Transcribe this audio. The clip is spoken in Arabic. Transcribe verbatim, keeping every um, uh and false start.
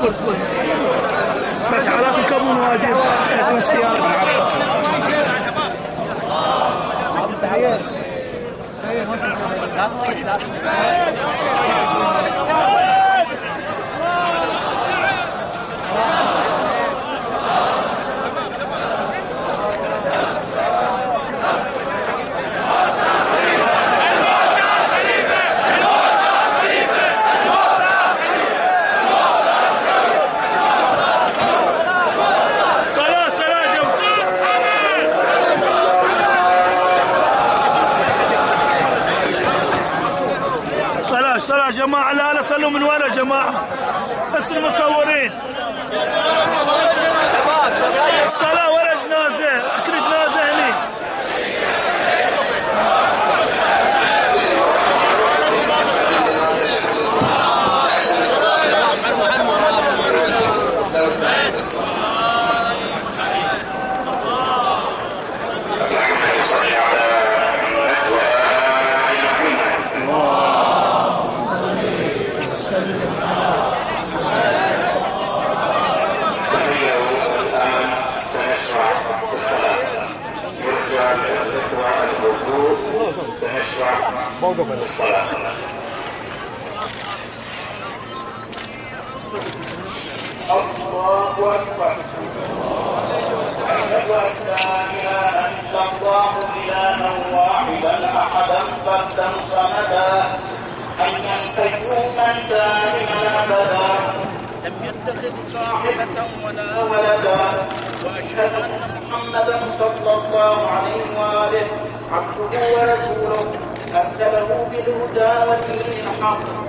اصبر بس حالات الكابون واجد لازم السيارة. صلاة يا جماعة، لا لا صلوا من ولا جماعة، بس المصورين الصلاة ولا جنازة، اكل جنازة هني. موقف الصلاة. الله أكبر. أشهد أن لا إله إلا الله إلها واحدا أحدا فردا صمدا حيا قيوما دائما أبدا لم يتخذ صاحبة ولا ولدا وأشهد أن محمدا صلى الله عليه وآله عبده ورسوله أرسله بالهدى ودين الحق